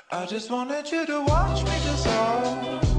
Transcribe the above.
I just wanted you to watch me dissolve.